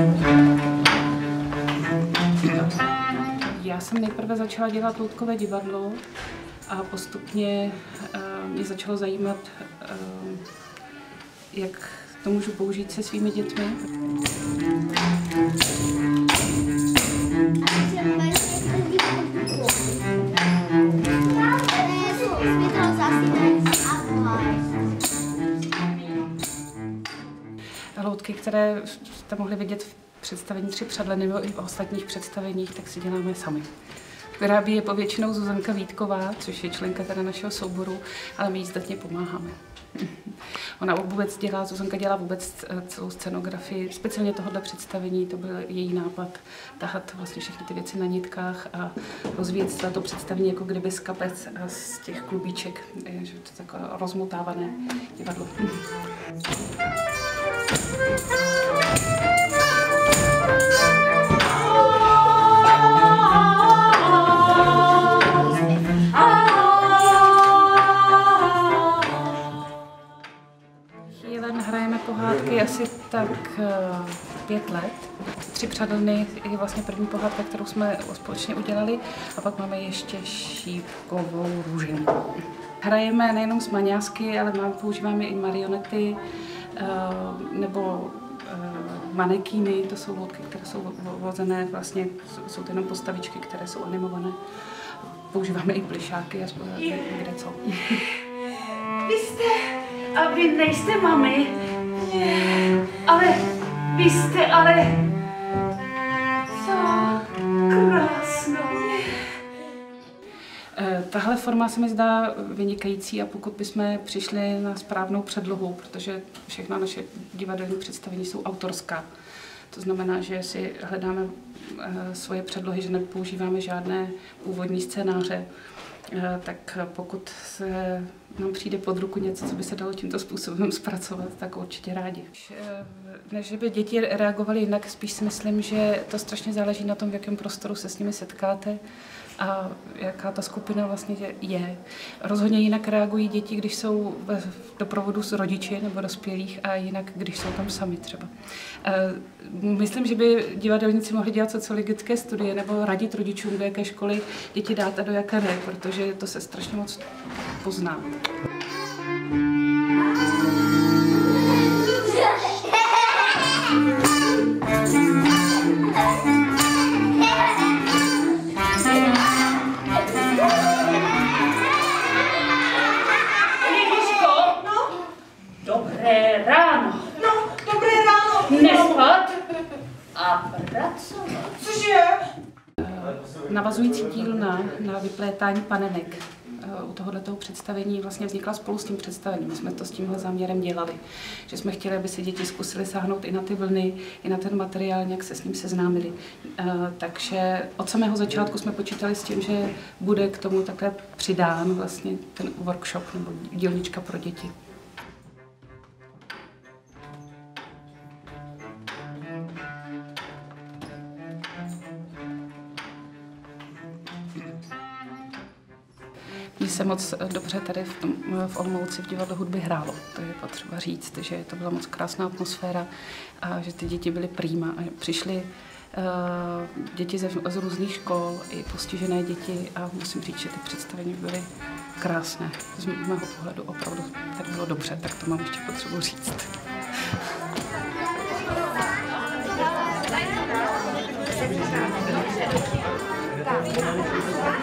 Já jsem nejprve začala dělat loutkové divadlo a postupně mě začalo zajímat, jak to můžu použít se svými dětmi. Loutky, které jste mohli vidět v představení Tři přadle nebo i v ostatních představeních, tak si děláme sami. Vyrábí je povětšinou Zuzanka Vítková, což je členka teda našeho souboru, ale my jí zdatně pomáháme. Zuzanka dělá vůbec celou scenografii, speciálně tohohle představení, to byl její nápad, tahat vlastně všechny ty věci na nitkách a rozvíjet to představení jako kdyby z kapec a z těch klubíček, že to je takové rozmotávané divadlo. Hrajeme pohádky asi tak 5 let. Tři přadlny je vlastně první pohádka, kterou jsme společně udělali, a pak máme ještě Šípkovou růženku. Hrajeme nejenom s maňásky, ale používáme i marionety nebo manekíny, to jsou loutky, které jsou vozené, vlastně jsou to jenom postavičky, které jsou animované. Používáme i plišáky a kde co. A vy nejste mami, ale vy jste co krásnou. Tahle forma se mi zdá vynikající, a pokud bychom přišli na správnou předlohu, protože všechna naše divadelní představení jsou autorská. To znamená, že si hledáme svoje předlohy, že nepoužíváme žádné původní scénáře, tak pokud se nám přijde pod ruku něco, co by se dalo tímto způsobem zpracovat, tak určitě rádi. Než by děti reagovaly jinak, spíš si myslím, že to strašně záleží na tom, v jakém prostoru se s nimi setkáte a jaká ta skupina vlastně je. Rozhodně jinak reagují děti, když jsou v doprovodu s rodiči nebo dospělých, a jinak, když jsou tam sami třeba. Myslím, že by divadelníci mohli dělat sociologické studie nebo radit rodičům, do jaké školy děti dát a do jaké ne, protože to se strašně moc pozná. Dobré ráno. No, dobré ráno. Nespat a pracovat. Cože? Navazující dílna na vyplétání panenek u tohoto představení vlastně vznikla spolu s tím představením. My jsme to s tímhle záměrem dělali, že jsme chtěli, aby si děti zkusili sáhnout i na ty vlny, i na ten materiál, nějak se s ním seznámili. Takže od samého začátku jsme počítali s tím, že bude k tomu takhle přidán vlastně ten workshop nebo dílnička pro děti. Mně se moc dobře tady v Olomouci v divadle hudby hrálo. To je potřeba říct, že to byla moc krásná atmosféra a že ty děti byly prýma. A přišly děti z různých škol, i postižené děti, a musím říct, že ty představení byly krásné. Z mého pohledu opravdu tak bylo dobře, tak to mám ještě potřebu říct. Tak.